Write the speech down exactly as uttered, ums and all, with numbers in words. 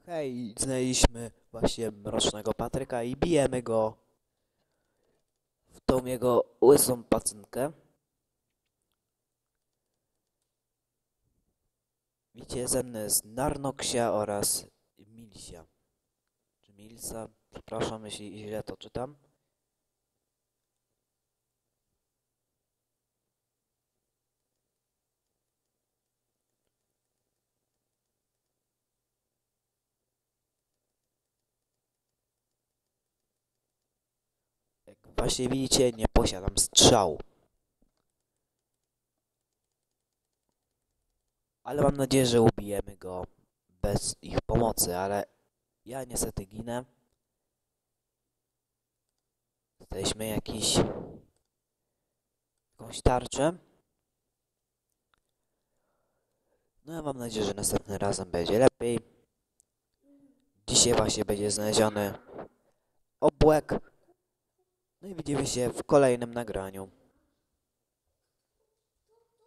Hej, znaleźliśmy właśnie mrocznego Patryka i bijemy go w tą jego łysą pacynkę. Widzicie, ze mną jest Narnoksia oraz Milsia. Czy Milsa? Przepraszam, jeśli źle to czytam. Jak właśnie widzicie, nie posiadam strzału. Ale mam nadzieję, że ubijemy go bez ich pomocy, ale ja niestety ginę. Jesteśmy jakiś... jakąś tarczę. No ja mam nadzieję, że następnym razem będzie lepiej. Dzisiaj właśnie będzie znaleziony obłek. No i widzimy się w kolejnym nagraniu.